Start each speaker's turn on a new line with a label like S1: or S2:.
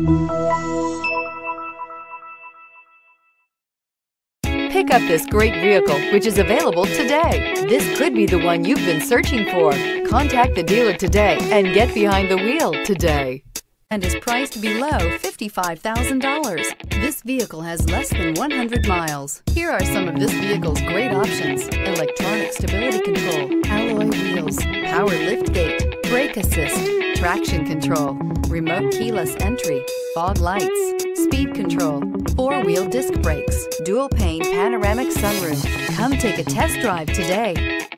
S1: Pick up this great vehicle, which is available today. This could be the one you've been searching for. Contact the dealer today and get behind the wheel today. And is priced below $55,000. This vehicle has less than 100 miles. Here are some of this vehicle's great options: electronic stability control, alloy wheels, power liftgate, brake assist, traction control, remote keyless entry, fog lights, speed control, four-wheel disc brakes, dual pane panoramic sunroof. Come take a test drive today.